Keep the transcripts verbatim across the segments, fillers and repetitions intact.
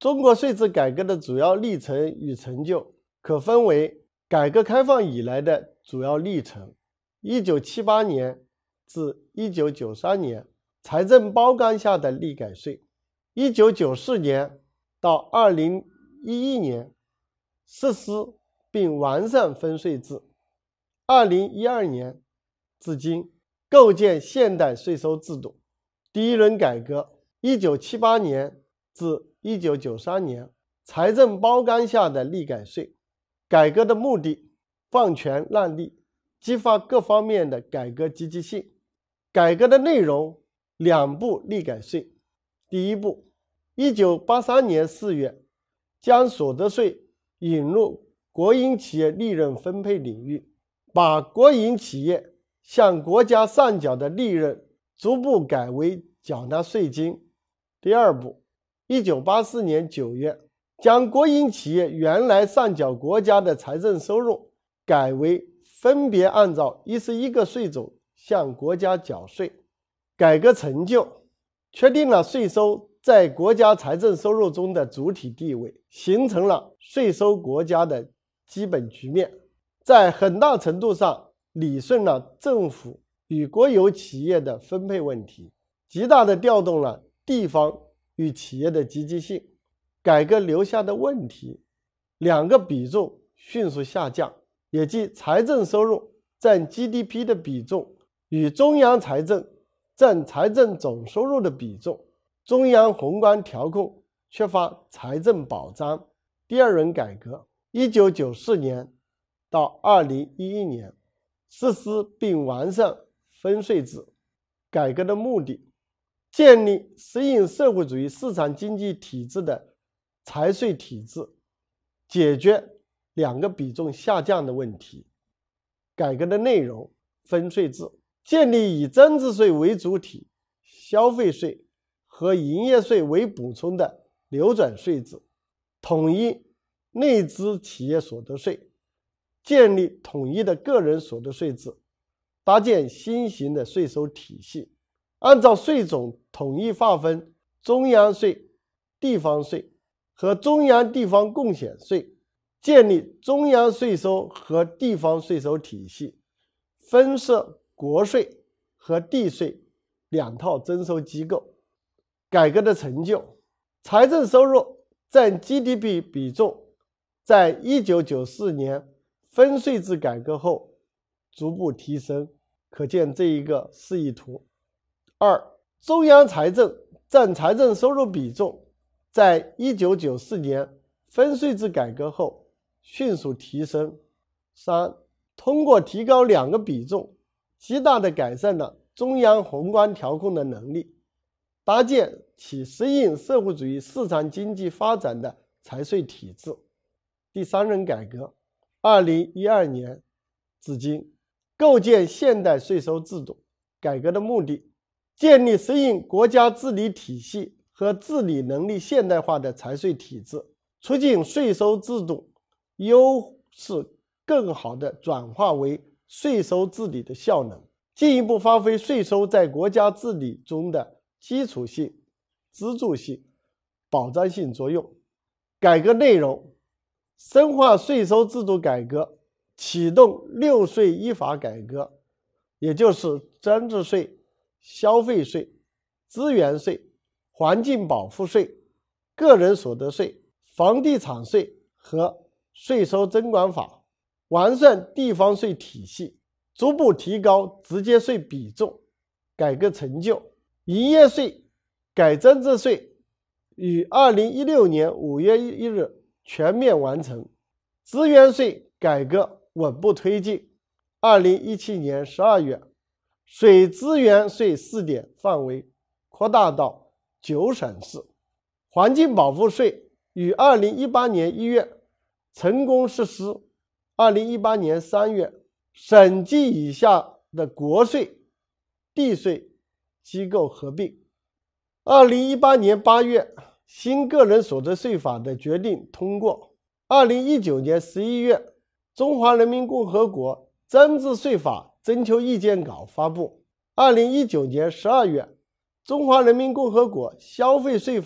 中国税制改革的主要历程与成就可分为改革开放以来的主要历程，一九七八年至一九九三年财政包干下的利改税，一九九四年到二零一一年实施并完善分税制，二零一二年至今构建现代税收制度。第一轮改革，一九七八年至一九九三年财政包干下的利改税。改革的目的，放权让利，激发各方面的改革积极性。改革的内容，两步利改税。第一步，一九八三年四月，将所得税引入国营企业利润分配领域，把国营企业向国家上缴的利润逐步改为缴纳税金。第二步，一九八四年九月，将国营企业原来上缴国家的财政收入改为分别按照一十一个税种向国家缴税。改革成就，确定了税收在国家财政收入中的主体地位，形成了税收国家的基本局面，在很大程度上理顺了政府与国有企业的分配问题，极大地调动了地方与企业的积极性。改革留下的问题，两个比重迅速下降，也即财政收入占 G D P 的比重与中央财政占财政总收入的比重，中央宏观调控缺乏财政保障。第二轮改革，一九九四年到二零一一年实施并完善分税制。改革的目的，建立适应社会主义市场经济体制的财税体制，解决两个比重下降的问题。改革的内容，分税制，建立以增值税为主体、消费税和营业税为补充的流转税制，统一内资企业所得税，建立统一的个人所得税制，搭建新型的税收体系，按照税种统一划分中央税、地方税和中央地方贡献税，建立中央税收和地方税收体系，分设国税和地税两套征收机构。改革的成就，财政收入占 G D P 比重在一九九四年分税制改革后逐步提升，可见这一个示意图。二、中央财政占财政收入比重在一九九四年分税制改革后迅速提升。三、通过提高两个比重，极大地改善了中央宏观调控的能力，搭建起适应社会主义市场经济发展的财税体制。第三轮改革，二零一二年至今，构建现代税收制度。改革的目的，建立适应国家治理体系和治理能力现代化的财税体制，促进税收制度优势更好地转化为税收治理的效能，进一步发挥税收在国家治理中的基础性、支柱性、保障性作用。改革内容，深化税收制度改革，启动六税一法改革，也就是增值税、消费税、资源税、环境保护税、个人所得税、房地产税和税收征管法，完善地方税体系，逐步提高直接税比重。改革成就，营业税改增值税于二零一六年五月一日全面完成，资源税改革稳步推进。二零一七年十二月，水资源税试点范围扩大到九省市，环境保护税于二零一八年一月成功实施。二零一八年三月，省级以下的国税、地税机构合并。二零一八年八月，新个人所得税法的决定通过。二零一九年十一月，中华人民共和国增值税法征求意见稿发布。二零一九年十二月，中华人民共和国消费税法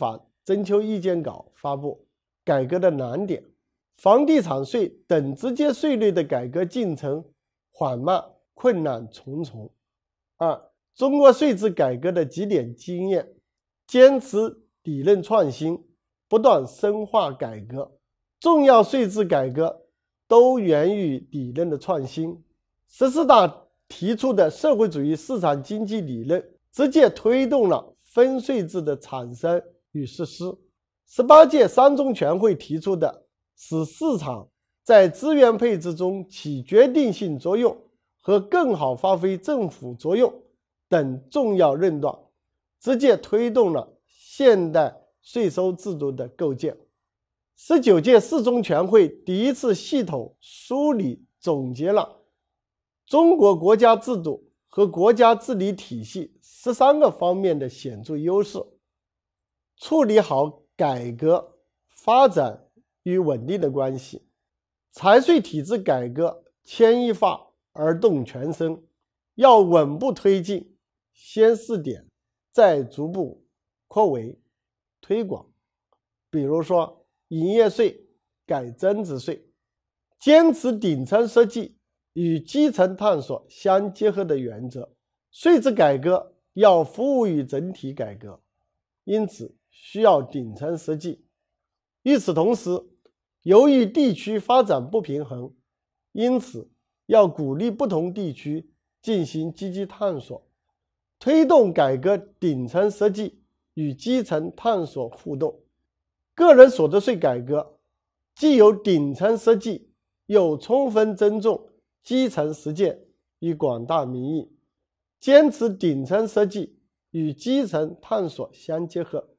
征求意见稿发布。改革的难点，房地产税等直接税率的改革进程缓慢，困难重重。二、中国税制改革的几点经验，坚持理论创新，不断深化改革。重要税制改革都源于理论的创新。十四大提出的社会主义市场经济理论，直接推动了分税制的产生与实施。十八届三中全会提出的使市场在资源配置中起决定性作用和更好发挥政府作用等重要论断，直接推动了现代税收制度的构建。十九届四中全会第一次系统梳理总结了中国国家制度和国家治理体系十三个方面的显著优势，处理好改革、发展与稳定的关系。财税体制改革牵一发而动全身，要稳步推进，先试点，再逐步扩围推广。比如说营业税改增值税，坚持顶层设计与基层探索相结合的原则。税制改革要服务于整体改革，因此需要顶层设计。与此同时，由于地区发展不平衡，因此要鼓励不同地区进行积极探索，推动改革顶层设计与基层探索互动。个人所得税改革既有顶层设计，又充分尊重基层实践与广大民意，坚持顶层设计与基层探索相结合。